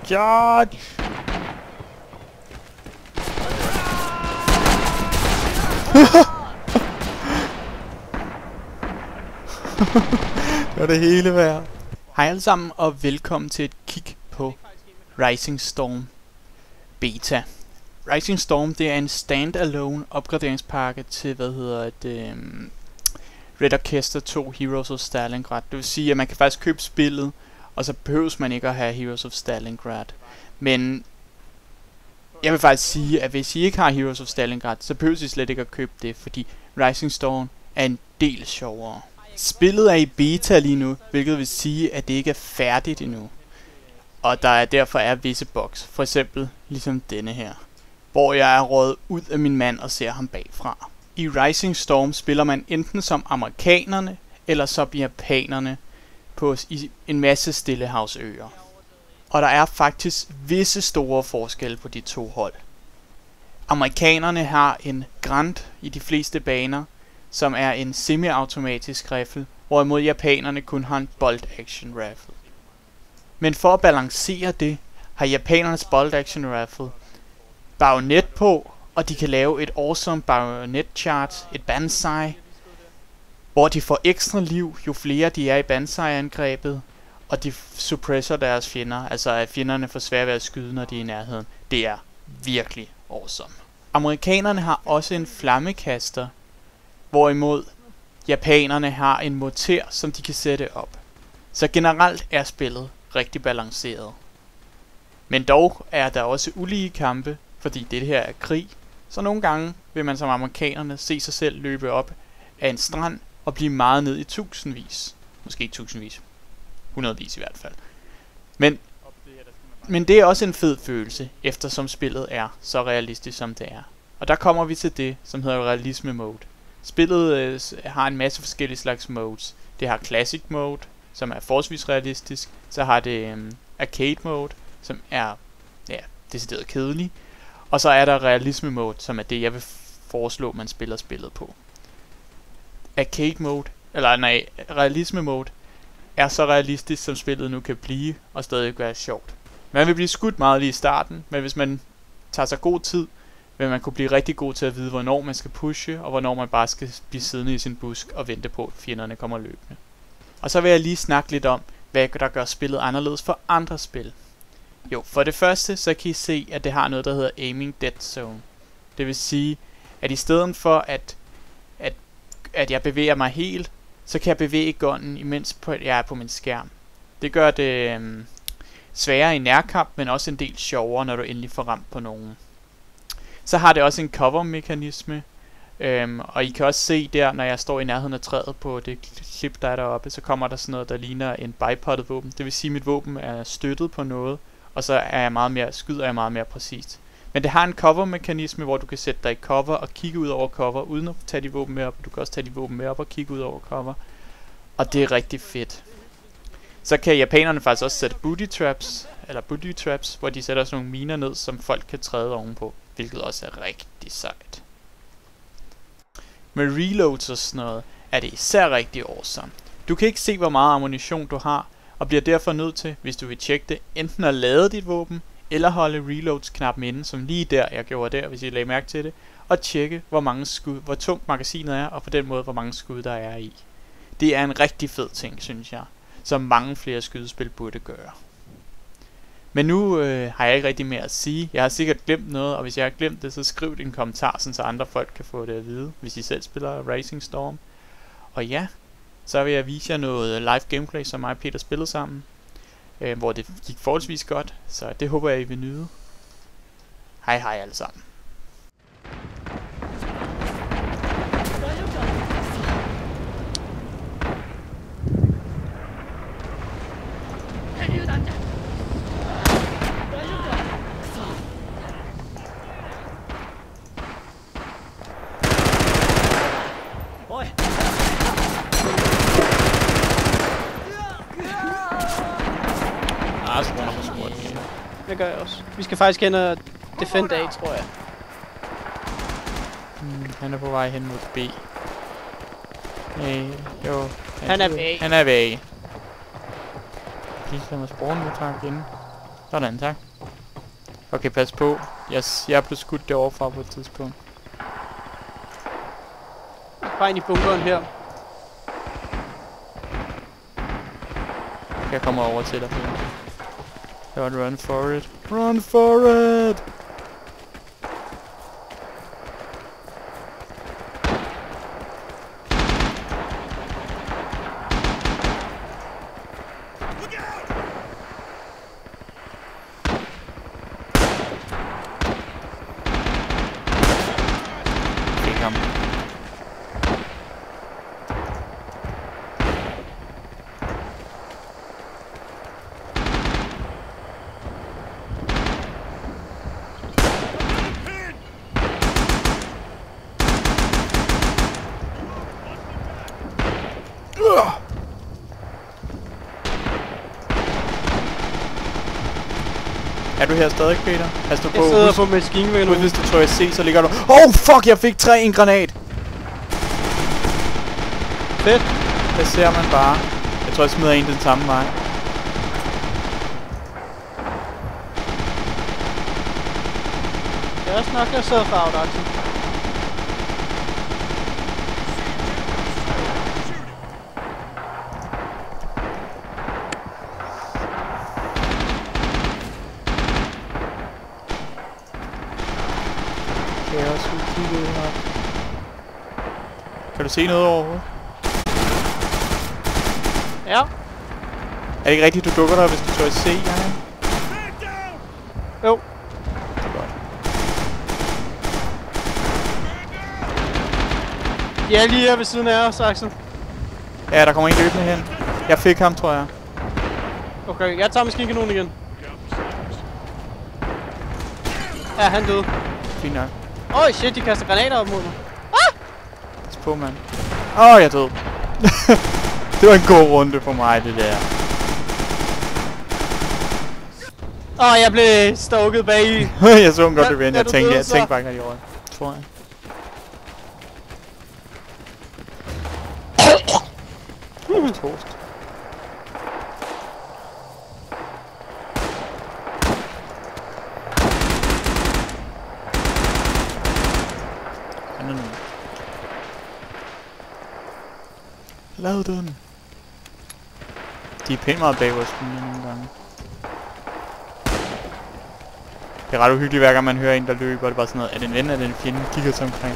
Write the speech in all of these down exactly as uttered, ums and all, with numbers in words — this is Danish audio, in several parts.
Charge! Det var det hele værd. Hej alle sammen og velkommen til et kig på Rising Storm Beta. Rising Storm, det er en standalone opgraderingspakke til, hvad hedder det, um, Red Orchestra to Heroes of Stalingrad. Det vil sige, at man kan faktisk købe spillet, og så behøves man ikke at have Heroes of Stalingrad. Men jeg vil faktisk sige, at hvis I ikke har Heroes of Stalingrad, så behøver I slet ikke at købe det, fordi Rising Storm er en del sjovere. Spillet er i beta lige nu, hvilket vil sige, at det ikke er færdigt endnu. Og der er derfor er visse bugs, for eksempel ligesom denne her, hvor jeg er røget ud af min mand og ser ham bagfra. I Rising Storm spiller man enten som amerikanerne eller som japanerne på i en masse stillehavsøer. Og der er faktisk visse store forskelle på de to hold. Amerikanerne har en Grant i de fleste baner, som er en semi-automatisk riffel, hvorimod japanerne kun har en bolt-action rifle. Men for at balancere det, har japanernes bolt-action rifle bajonet på, og de kan lave et awesome bajonet charge, et banzai, hvor de får ekstra liv, jo flere de er i banzai-angrebet, og de suppresser deres fjender, altså at fjenderne får svært ved at skyde, når de er i nærheden. Det er virkelig awesome. Amerikanerne har også en flammekaster, hvorimod japanerne har en morter, som de kan sætte op. Så generelt er spillet rigtig balanceret. Men dog er der også ulige kampe, fordi det her er krig. Så nogle gange vil man som amerikanerne se sig selv løbe op af en strand og blive meget ned i tusindvis. Måske tusindvis. Hundredvis i hvert fald. Men, men det er også en fed følelse, eftersom spillet er så realistisk som det er. Og der kommer vi til det, som hedder realisme mode. Spillet øh, har en masse forskellige slags modes. Det har Classic mode, som er forholdsvis realistisk. Så har det øh, Arcade mode, som er ja, decideret kedelig. Og så er der realisme mode, som er det, jeg vil foreslå, man spiller spillet på. Arcade mode, eller nej, realisme mode, er så realistisk, som spillet nu kan blive, og stadig være sjovt. Man vil blive skudt meget lige i starten, men hvis man tager sig god tid, vil man kunne blive rigtig god til at vide, hvornår man skal pushe, og hvornår man bare skal blive siddende i sin busk og vente på, at fjenderne kommer løbende. Og så vil jeg lige snakke lidt om, hvad der gør spillet anderledes for andre spil. Jo, for det første, så kan I se, at det har noget, der hedder Aiming Dead Zone. Det vil sige, at i stedet for, at, at, at jeg bevæger mig helt, så kan jeg bevæge gunnen, imens på, jeg er på min skærm. Det gør det øhm, sværere i nærkamp, men også en del sjovere, når du endelig får ramt på nogen. Så har det også en cover-mekanisme, øhm, og I kan også se der, når jeg står i nærheden af træet på det klip, der er deroppe, så kommer der sådan noget, der ligner en bipoddet våben. Det vil sige, at mit våben er støttet på noget, og så er jeg meget mere, skyder jeg meget mere præcist. Men det har en cover-mekanisme, hvor du kan sætte dig i cover og kigge ud over cover, uden at tage de våben med op. Du kan også tage de våben med op og kigge ud over cover. Og det er rigtig fedt. Så kan japanerne faktisk også sætte booty traps, eller booty traps, hvor de sætter sådan nogle miner ned, som folk kan træde ovenpå, hvilket også er rigtig sejt. Med reloads og sådan noget, er det især rigtig awesome. Du kan ikke se, hvor meget ammunition du har, og bliver derfor nødt til, hvis du vil tjekke det, enten at lade dit våben, eller holde reloads-knappen inde, som lige der, jeg gjorde der, hvis I lagde mærke til det, og tjekke, hvor mange skud, hvor tungt magasinet er, og på den måde, hvor mange skud der er i. Det er en rigtig fed ting, synes jeg, som mange flere skydespil burde gøre. Men nu øh, har jeg ikke rigtig mere at sige. Jeg har sikkert glemt noget, og hvis jeg har glemt det, så skriv det i en kommentar, så andre folk kan få det at vide, hvis I selv spiller Rising Storm. Og ja, så vil jeg vise jer noget live gameplay, som mig og Peter spillede sammen, øh, hvor det gik forholdsvis godt, så det håber jeg, I vil nyde. Hej hej alle sammen. Ah, så runder på squad. Det gør jeg også. Vi skal faktisk hen og defend A, tror jeg. Hmm, han er på vej hen mod B. Hey, jo. Han er ved A. Han er ved A. Please lad mig spawn med tak igen. Sådan, tak. Okay, pas på. Yes, jeg er blevet skudt derovre fra på et tidspunkt. Bare ind i bunkeren her. Jeg kommer over til dig. Don't run for it. Run for it! Er du her stadig, Peter? Pas nu på. Jeg sidder på maskinvæg nu. Hvis du tror jeg C, så ligger du... Oh fuck, jeg fik tre en granat! Fedt. Det ser man bare. Jeg tror jeg smider en den samme vej. Det er også nok, jeg sidder farvet, Axel. Kan jeg også kigge ud her? Kan du se noget overhovedet? Ja. Er det ikke rigtigt, du dukker der, hvis du tør at se, ja? Jo. Det er godt. De er lige her ved siden af os, Axel. Ja, der kommer en løbende hen. Jeg fik ham, tror jeg. Okay, jeg tager maskinkanonen igen. Ja, han døde. Fint nok. Åh, oh, shit, de kaster granater op mod mig. Ah! Pas på, mand. Åh, oh, jeg død. Det var en god runde for mig, det der. Åh, oh, jeg blev stalket bag i. Jeg så en godt det vende. Jeg tænkte, jeg tænkte bare, at jeg røg. Tror jeg. Toast. Lad den. De er pænt meget bag vores linje nogle gange. Det er ret uhyggeligt hver gang man hører en der løber. Det er bare sådan noget, er det en ven, er det en fjende? Kigger sig omkring.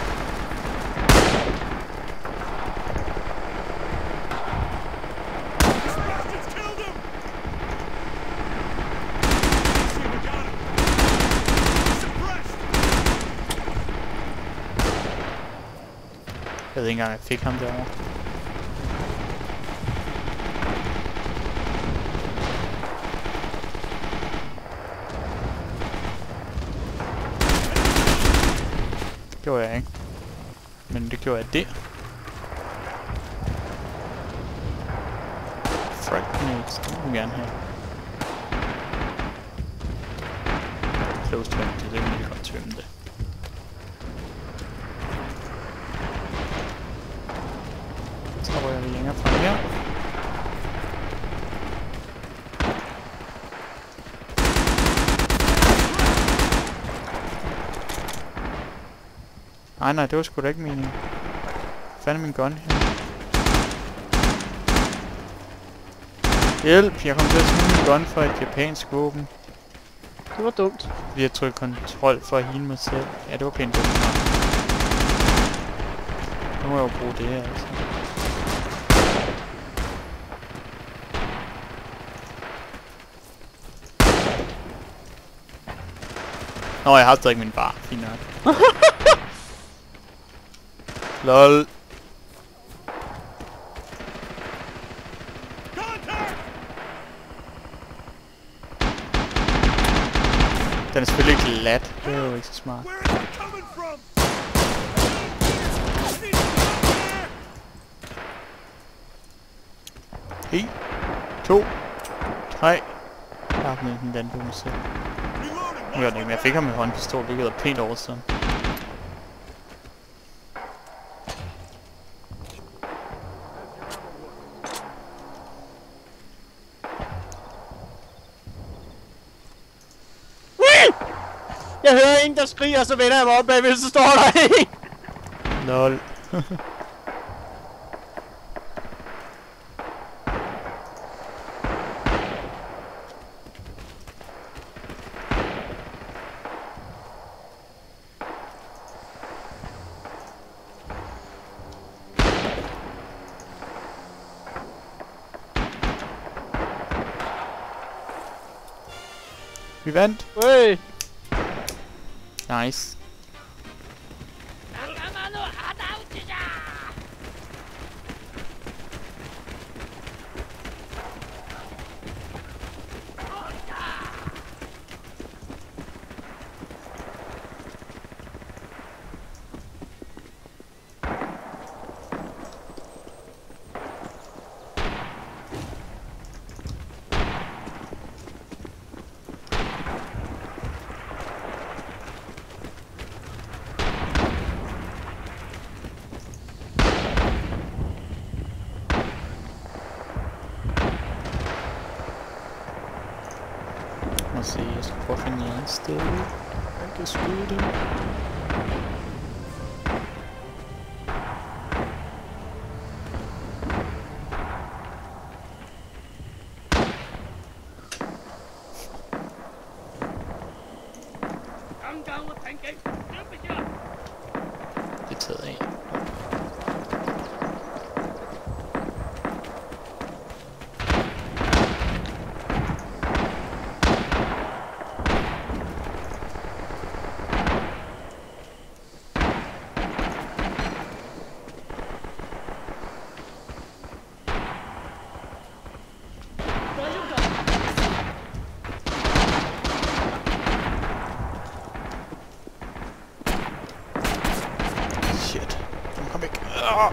Jeg ved ikke engang, at jeg fik ham derovre. Det gjorde jeg ikke. Men det gjorde jeg der. Frag grenades, det vil vi gerne have. Close to empty, det kan vi godt tømme det. Så rører vi længere frem her. Nej, nej, det var sgu da ikke meningen. Hvad fanden er min gun her? Hjælp! Jeg kom til at smide min gun for et japansk våben. Det var dumt. Fordi jeg trykkede kontrol for at heale mig selv. Ja, det var pænt dumt. Nu må jeg jo bruge det her, altså. Nå, jeg har stadig min bar. Fint nok. Lol. Den er selvfølgelig ikke glat. Det er jo ikke så smart. en, to, tre. Jeg har den den den på mig selv. Nu gør den ikke, men jeg fik ham med håndpistol, hvilket er pænt overstået. Jeg hører en, der skriger, og så vender jeg mig op bagved, så står der en. Lol. Vi vandt. Hey. Nice. Lad os se, jeg skal prøve at finde et andet sted. Jeg kan skyde dem. Det er taget af. Shit. Kom væk. Ah.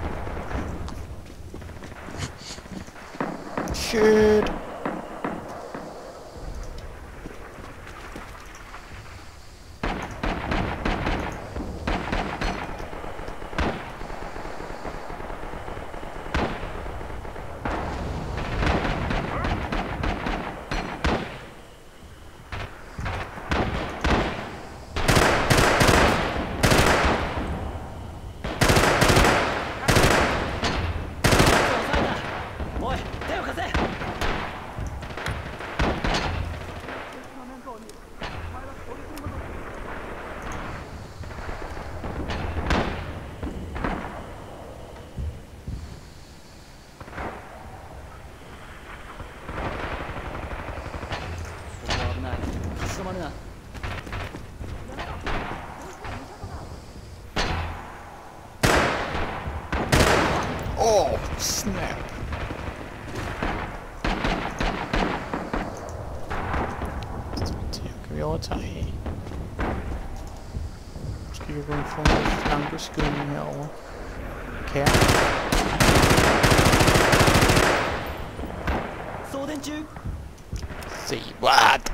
Shit. Oh, snap. Kan vi overtage? Måske vi kunne få noget flankeskydning herovre. Kære. Se, what?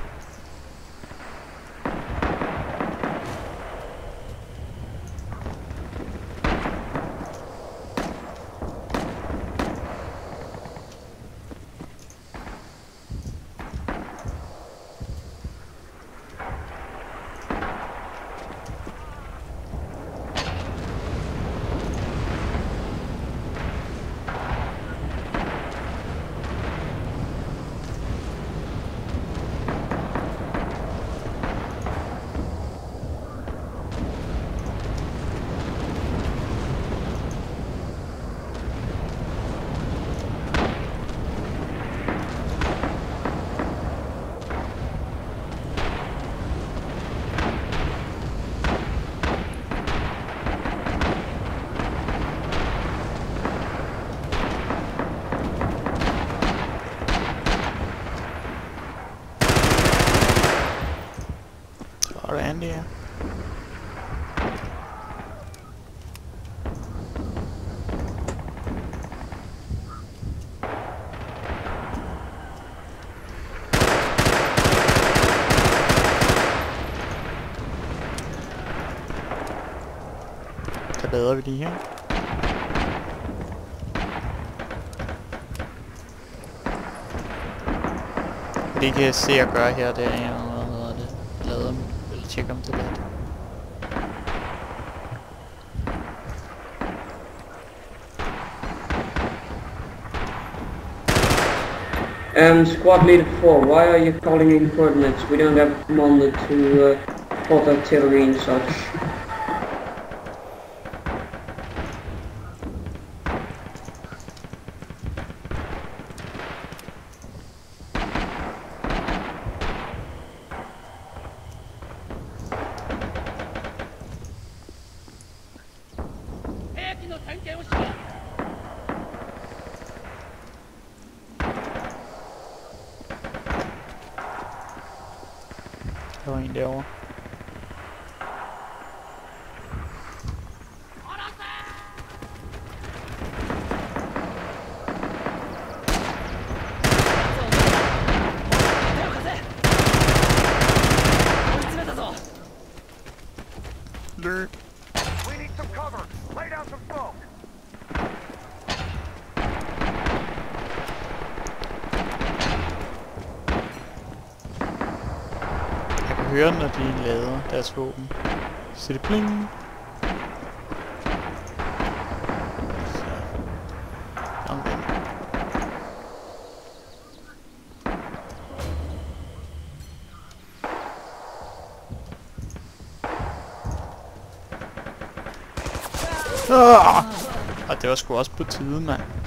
Randy her. Så lader vi de her. Det kan jeg se at gøre her, det er, hvad hedder det, lader dem. tjekke om det er let. Um, squad leader four, why are you calling in coordinates? We don't have money to uh, plot artillery and such. Der var en derovre. Løb. We need some cover. Lay down some smoke. Jeg kan høre, når de lader deres våben. Så det bling. Så. Omvendt. Ah! Og det var sgu også på tide, mand.